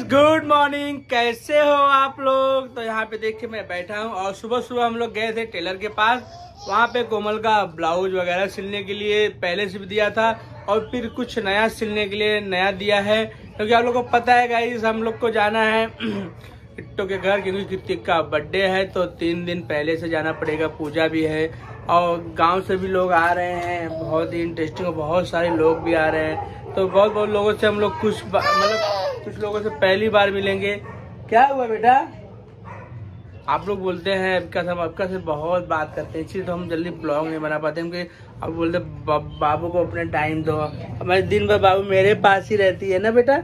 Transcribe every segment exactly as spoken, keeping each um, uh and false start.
Guys good morning, कैसे हो आप लोग। तो यहाँ पे देखिए मैं बैठा हूँ और सुबह सुबह हम लोग गए थे टेलर के पास। वहाँ पे कोमल का ब्लाउज वगैरह सिलने के लिए पहले से भी दिया था और फिर कुछ नया सिलने के लिए नया दिया है, क्योंकि आप लोग को पता है गाइस हम लोग को जाना है किट्टो के घर, क्योंकि किट्टिक का बर्थडे है तो तीन दिन पहले से जाना पड़ेगा। पूजा भी है और गांव से भी लोग आ रहे हैं, बहुत ही इंटरेस्टिंग, बहुत सारे लोग भी आ रहे हैं। तो बहुत बहुत लोगों से हम लोग कुछ मतलब कुछ लोगों से पहली बार मिलेंगे। क्या हुआ बेटा? आप लोग बोलते हैं अबका से अबका से बहुत बात करते हैं, इसलिए तो हम जल्दी ब्लॉग नहीं बना पाते हैं, क्योंकि अब बोलते बा, बाबू को अपने टाइम दो। हमारे दिन भर बाबू मेरे पास ही रहती है ना बेटा।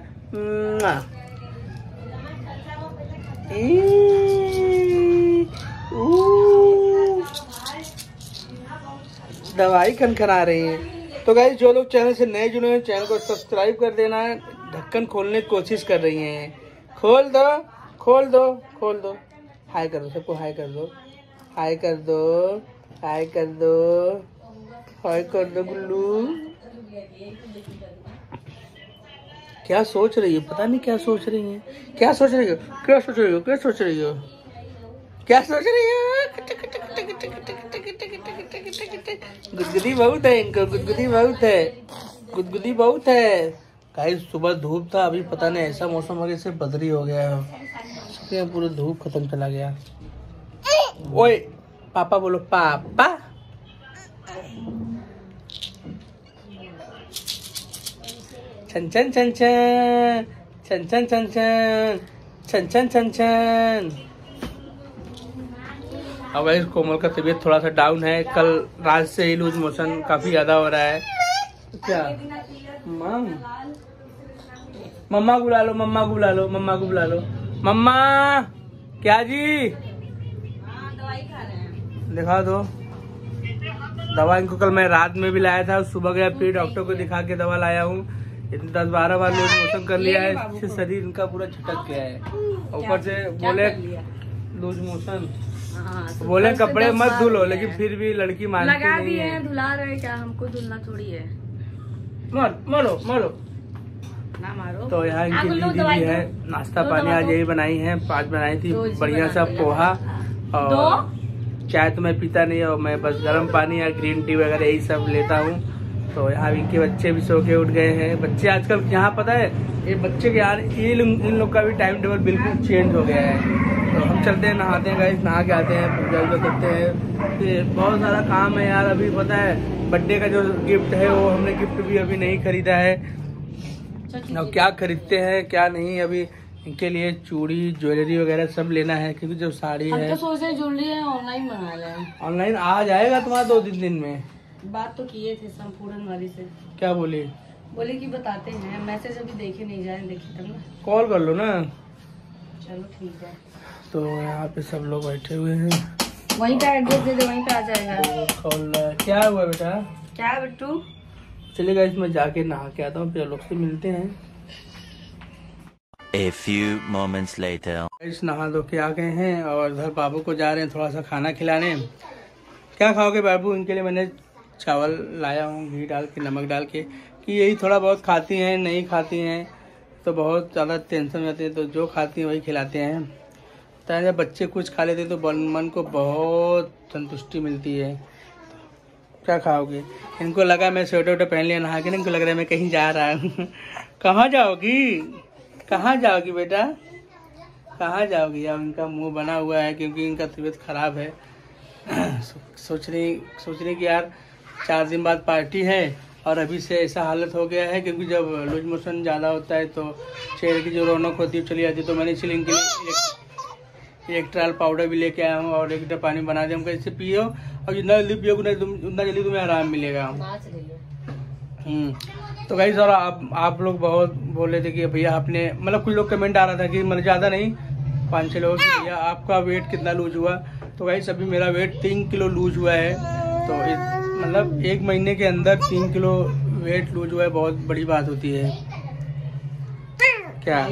दवाई खनखना रही है। तो गाइस जो लोग चैनल से नए जुड़े हैं चैनल को सब्सक्राइब कर देना है। ढक्कन खोलने की कोशिश कर रही हैं, खोल दो खोल दो खोल दो। हाय कर दो सबको, हाय कर दो, हाय कर दो, हाय कर दो, हाय कर दो गुल्लू। क्या सोच रही है पता नहीं, क्या सोच रही है, क्या सोच रही हो, क्या सोच रही हो, क्या सोच रही हो, क्या सोच रही हो। गुदगुदी बहुत है इनको, गुदगुदी बहुत है, गुदगुदी बहुत है। गाइस सुबह धूप था, अभी पता नहीं ऐसा मौसम हो गया से बदरी हो गया है, पूरा धूप खत्म चला गया। ओए पापा बोलो, पापा। छन छन छन छन छन छन छन छन छन छन छन छन। अब गाइस कोमल का तबीयत थोड़ा सा डाउन है, कल रात से ही लूज मोशन काफी ज्यादा हो रहा है। क्या मम मम्मा को बुला लो, मम्मा को बुला लो, मम्मा को बुला लो। मम्मा क्या जी? दवाई खा रहे हैं, दिखा दो दवा। इनको कल मैं रात में भी लाया था, सुबह गया फिर डॉक्टर को दिखा के दवा लाया हूँ। इतने दस बारह बार लूज मोशन कर लिया है, इससे शरीर इनका पूरा झटक गया है। ऊपर से बोले लूज मोशन, बोले कपड़े मत धुलो, लेकिन फिर भी लड़की मानती लगा नहीं भी है, है। धुला रहे क्या, हमको धुलना थोड़ी है। मार मारो मारो ना मारो। तो यहाँ इनकी दीदी भी है, नाश्ता पानी आज यही बनाई है। आज बनाई थी बढ़िया सा पोहा और चाय तो मैं पीता नहीं, और मैं बस गर्म पानी या ग्रीन टी वगैरह यही सब लेता हूँ। तो यहाँ इनके बच्चे भी सो के उठ गए हैं। बच्चे आजकल यहाँ पता है ये बच्चे के यार ये इन लोग का भी टाइम टेबल बिल्कुल चेंज हो गया है। तो हम चलते हैं, नहाते हैं गाइस, नहा के आते हैं, पूजा वूजा करते हैं। फिर बहुत सारा काम है यार। अभी पता है बर्थडे का जो गिफ्ट है वो हमने गिफ्ट भी अभी नहीं खरीदा है, और क्या खरीदते हैं क्या नहीं। अभी इनके लिए चूड़ी ज्वेलरी वगैरह सब लेना है, क्योंकि जो साड़ी है सोच रहे ज्वेलरी है ऑनलाइन मंगा लें। ऑनलाइन आ जाएगा तुम्हारा दो तीन दिन में। बात तो किए थे संपूर्ण वाली से। क्या बोली? बोले कि बताते हैं, मैसेज अभी देखे नहीं जाए, देखे तब ना कॉल कर लो ना। चलो ठीक है। तो यहाँ पे सब लोग बैठे हुए हैं, वहीं का एड्रेस दे दे, वहीं पे आ जाएगा। कॉल क्या हुआ बेटा? क्या बिट्टू? चलिए गाइस मैं जाके नहा के आता हूँ, फिर लोग से मिलते हैं। A few moments later. Guys नहा धो के आ गए हैं और इधर बाबू को जा रहे हैं थोड़ा सा खाना खिलाने। क्या खाओगे बाबू? इनके लिए मैंने चावल लाया हूँ घी डाल के, नमक डाल के, कि यही थोड़ा बहुत खाती हैं, नहीं खाती हैं तो बहुत ज़्यादा टेंशन में आती है, तो जो खाती हैं वही खिलाते हैं। तो जब बच्चे कुछ खा लेते हैं तो मन को बहुत संतुष्टि मिलती है। क्या खाओगे? इनको लगा मैं स्वेटर वेटर पहन लिया नहा के, इनको लग रहा है मैं कहीं जा रहा हूँ। कहाँ जाओगी, कहाँ जाओगी बेटा, कहाँ जाओगी? अब इनका मुंह बना हुआ है क्योंकि इनका तबीयत खराब है। सोच रही सोच रही कि यार चार दिन बाद पार्टी है और अभी से ऐसा हालत हो गया है, क्योंकि जब लूज मोशन ज़्यादा होता है तो चेहरे की जो रौनक होती है चली जाती है। तो मैंने इसलिए इनके लिए एक ट्रायल पाउडर भी लेके आया हूँ और एक लीटर पानी बना दिया। हमको इससे पियो और जितना जल्दी पियोगे उतना जल्दी तुम्हें आराम मिलेगा। हम्म तो गाइस और आप आप लोग बहुत बोल रहे थे कि भैया आपने, मतलब कुछ लोग कमेंट आ रहा था कि मतलब ज़्यादा नहीं पाँच छः लोग, भैया आपका वेट कितना लूज हुआ। तो गाइस अभी मेरा वेट तीन किलो लूज हुआ है। तो मतलब एक महीने के अंदर तीन किलो वेट लूज हुआ है, बहुत बड़ी बात होती है। क्या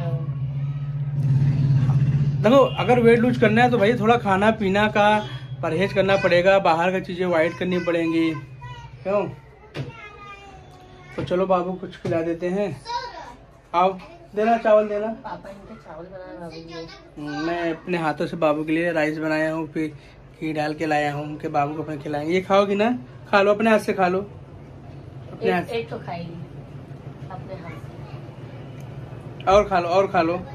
देखो अगर वेट लूज करना है तो भाई थोड़ा खाना पीना का परहेज करना पड़ेगा, बाहर की चीज़ें अवॉइड करनी पड़ेंगी, क्यों? तो चलो बाबू कुछ खिला देते हैं। आओ देना चावल देना। पापा इनके चावल बनाए बाबू के लिए। मैं अपने हाथों से बाबू के लिए राइस बनाया हूँ, फिर घी डाल के लाया हूँ उनके बाबू को अपने खिलाएंगे। ये खाओगी ना? खा लो अपने हाथ से, खा लो अपने हाथ से। एक तो खाएगी अपने हाथ से। और खा लो और खा लो।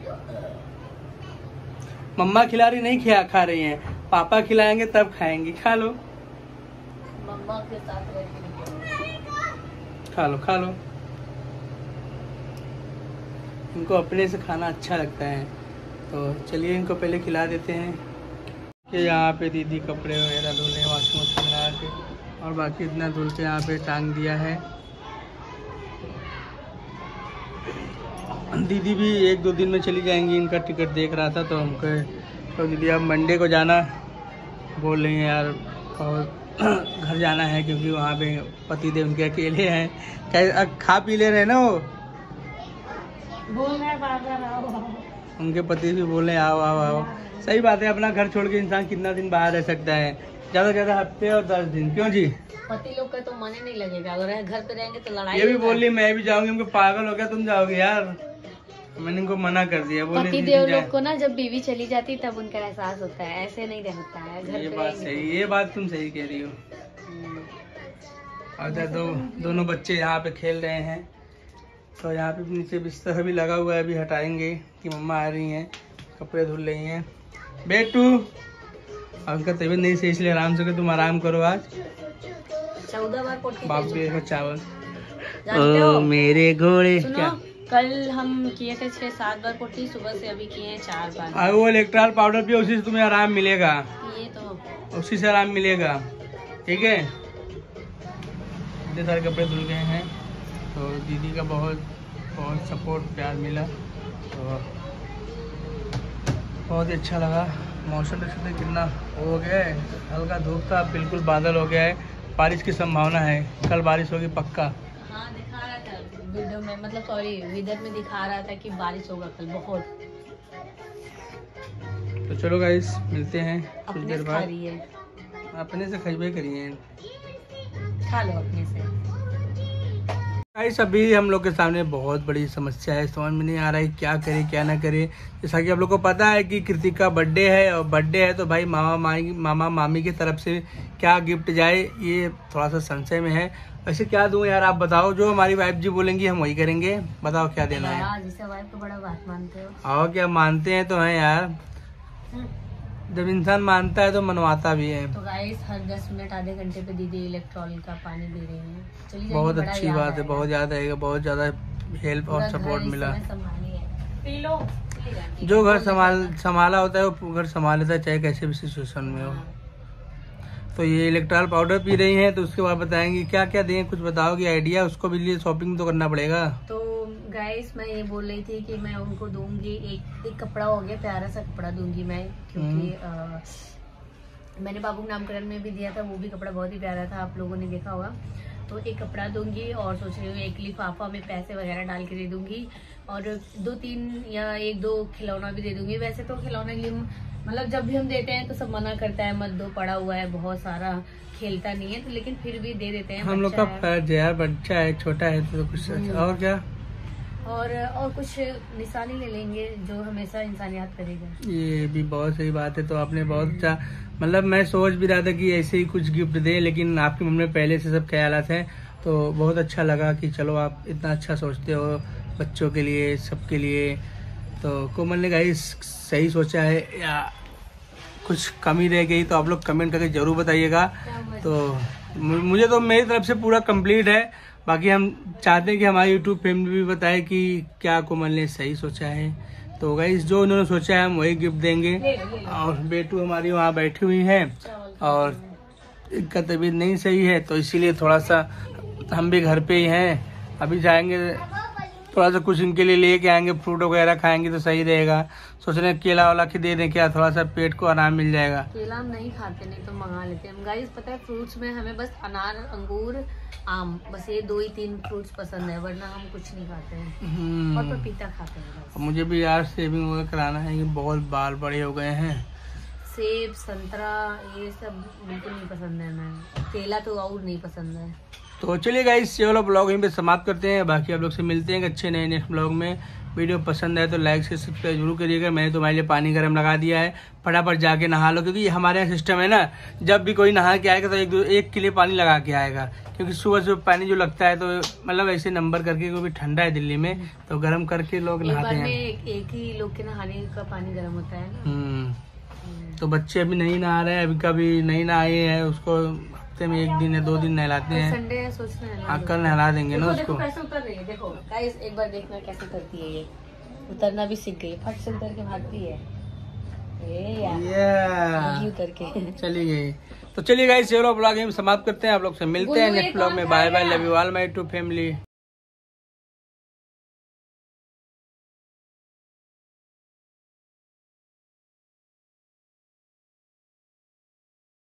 मम्मा खिला रही नहीं खिला खा रही हैं, पापा खिलाएंगे तब खाएंगी। खा लो मम्मा के साथ रहती। खा लो खा लो। इनको अपने से खाना अच्छा लगता है, तो चलिए इनको पहले खिला देते हैं। कि यहाँ पे दीदी कपड़े वगैरह धुल रहे वॉशिंग मशीन लगा के, और बाकी इतना धुल के यहाँ पे टांग दिया है। दीदी भी एक दो दिन में चली जाएंगी, इनका टिकट देख रहा था तो हमको तो दीदी अब मंडे को जाना बोल रही हैं यार, और घर जाना है क्योंकि वहाँ पे पति देव उनके अकेले हैं। क्या खा पी ले रहे ना वो, बोल रहे बाहर आओ। उनके पति भी बोले आओ आओ आओ। सही बात है, अपना घर छोड़ के इंसान कितना दिन बाहर रह सकता है, ज्यादा से ज्यादा हफ्ते और दस दिन। क्यों जी? पति लोग का तो मन ही नहीं लगेगा, अगर घर पे रहेंगे तो लड़ाई। ये भी बोल रही मैं भी जाऊंगी, हमको पागल हो गया तुम जाओगे यार। मैंने इनको मना कर दिया। बोले पति देव लोग को ना जब बीवी चली जाती तब उनका एहसास होता है, ऐसे नहीं रहता है घर ये पे। बात सही, ये बात तुम सही कह रही हो। और दो दोनों बच्चे यहाँ पे खेल रहे हैं, तो यहाँ पे नीचे बिस्तर भी लगा हुआ है, अभी हटाएंगे कि मम्मा आ रही हैं, कपड़े धुल रही हैं। बेटू और उनका तबीयत नहीं सही इसलिए आराम से, तुम आराम करो आज। चौदह बार पोटी बाप के चावल। जानते हो? ओ मेरे घोड़े। क्या कल हम किए थे छह सात बार पोटी, सुबह से अभी किए हैं चार बार। और वो इलेक्ट्रॉल पाउडर भी उसी से तुम्हें आराम मिलेगा, ये तो उसी से आराम मिलेगा। ठीक है, इतने सारे कपड़े धुल गए हैं, तो दीदी का बहुत बहुत सपोर्ट प्यार मिला, तो बहुत ही अच्छा लगा। मौसम देखते कितना हो गया है, हल्का धूप था, बिल्कुल बादल हो गया है, बारिश की संभावना है, कल बारिश होगी पक्का। हाँ दिखा रहा था वीडियो में, मतलब सॉरी वेदर में दिखा रहा था कि बारिश होगा कल बहुत। तो चलो गाइस मिलते हैं कुछ अपने देर से खा बाद। रही है, अपने से खरीबे करिए खा लो अपने से। गाइस अभी हम लोग के सामने बहुत बड़ी समस्या है, समझ में नहीं आ रहा है क्या करे क्या ना करे। जैसा कि आप लोग को पता है कि कृतिक का बर्थडे है, और बर्थडे है तो भाई मामा मामी मामा मामी की तरफ से क्या गिफ्ट जाए, ये थोड़ा सा संशय में है। वैसे क्या दूं यार, आप बताओ, जो हमारी वाइफ जी बोलेंगी हम वही करेंगे। बताओ क्या देना है। जिसे वाइफ को बड़ा बात मानते हो। और क्या मानते हैं तो हैं यार, जब इंसान मानता है तो मनवाता भी है। तो गाइस हर दस मिनट आधे घंटे पे दीदी इलेक्ट्रॉल का पानी दे रही है। चलिए बहुत अच्छी बात है, बहुत ज्यादा है, बहुत ज्यादा हेल्प और सपोर्ट मिला। पी लो। जो घर संभाल संभाला होता है वो घर संभाल लेता है, चाहे कैसे भी सिचुएशन में हो। तो ये इलेक्ट्रॉल पाउडर पी रही हैं, तो उसके बाद बताएंगे क्या क्या दें, कुछ बताओगे आइडिया। उसको भी लिए शॉपिंग तो करना पड़ेगा। तो गाइस मैं ये बोल रही थी कि मैं उनको दूंगी एक एक कपड़ा हो गया, प्यारा सा कपड़ा दूंगी मैं, क्योंकि आ, मैंने बाबू नामकरण में भी दिया था, वो भी कपड़ा बहुत ही प्यारा था, आप लोगों ने देखा होगा। तो एक कपड़ा दूंगी, और सोच रही हूँ एक लिफाफा में पैसे वगैरह डाल के दे दूंगी, और दो तीन या एक दो खिलौना भी दे दूंगी। वैसे तो खिलौना के लिए मतलब जब भी हम देते हैं तो सब मना करता है, मत दो, पड़ा हुआ है बहुत सारा, खेलता नहीं है, तो लेकिन फिर भी दे देते हैं। हम लोग का फर्ज है यार, बच्चा है, छोटा है तो कुछ। और क्या, और और कुछ निशानी ले लेंगे जो हमेशा इंसान याद करेगा। ये भी बहुत सही बात है। तो आपने बहुत अच्छा, मतलब मैं सोच भी रहा था कि ऐसे ही कुछ गिफ्ट दे, लेकिन आपकी मम्मी में पहले से सब ख्यालात हैं, तो बहुत अच्छा लगा कि चलो आप इतना अच्छा सोचते हो बच्चों के लिए, सबके लिए। तो कोमल ने गाइस सही सोचा है या कुछ कमी रह गई तो आप लोग कमेंट करके जरूर बताइएगा। तो मुझे तो मेरी तरफ से पूरा कंप्लीट है, बाकी हम चाहते हैं कि हमारी यूट्यूब फैमिली भी बताए कि क्या कोमल ने सही सोचा है। तो गाइस जो उन्होंने सोचा है हम वही गिफ्ट देंगे। और बेटू हमारी वहाँ बैठी हुई है, और इनका तबीयत नहीं सही है, तो इसीलिए थोड़ा सा हम भी घर पे ही हैं। अभी जाएंगे थोड़ा सा कुछ इनके लिए लेके आएंगे, फ्रूट वगैरह खाएंगे तो सही रहेगा। सोच रहे हैं केला वाला के दे दें क्या, थोड़ा सा पेट को आराम मिल जाएगा। केला हम नहीं खाते, नहीं तो मंगा लेते हैं। गाइस पता है फ्रूट्स में हमें बस अनार, अंगूर, आम, बस ये दो ही तीन फ्रूट्स पसंद है, वरना हम कुछ नहीं खाते हैं। और पपीता खाते हैं बस। मुझे भी यार सेविंग वगैरह कराना है, कि बहुत बाल बड़े हो गए हैं। सेब, संतरा, ये सब बिल्कुल नहीं पसंद है। मैं केला तो और नहीं पसंद है। तो चलिए गाइस, ये वाला ब्लॉग यहीं पे समाप्त करते हैं। बाकी आप लोग से मिलते हैं अच्छे नए नेक्स्ट ब्लॉग में। वीडियो पसंद आए तो लाइक से सब्सक्राइब जरूर करिएगा। मैंने तुम्हारे लिए पानी गर्म लगा दिया है, फटाफट जाके नहा लो, क्योंकि हमारे यहाँ सिस्टम है ना, जब भी कोई नहा के आएगा तो एक दो एक के लिए पानी लगा के आएगा, क्योंकि सुबह सुबह पानी जो लगता है तो मतलब ऐसे नंबर करके, क्योंकि ठंडा है दिल्ली में तो गर्म करके लोग नहाते हैं। एक, एक ही लोग के नहाने का पानी गर्म होता है ना। हम्म तो बच्चे अभी नहीं नहा रहे हैं, अभी कभी नहीं नहाए हैं, उसको हफ्ते में एक दिन या दो दिन नहलाते हैं। संडे है, सोच रहे हैं हाँ, कल नहला देंगे ना उसको। कैसे उतर रही है देखो गाइस, एक बार देखना कैसे करती है ये। उतरना भी सीख गई, फट से उतर के भागती है ये यार, उतर के चली गई। तो चलिए गाइस, ये ब्लॉग यहीं समाप्त करते हैं। आप लोग से मिलते हैं नेक्स्ट ब्लॉग में। Bye bye, love you all my to family.